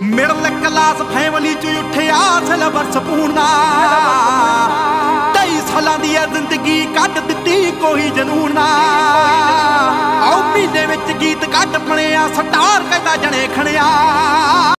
Middle class family चो उठिया silver spoon दा 23 सालां दी जिंदगी कट दित्ती कोई जनून ना आओ महीने विच गीत कट पणिया स्टार कहदा जने खणिया।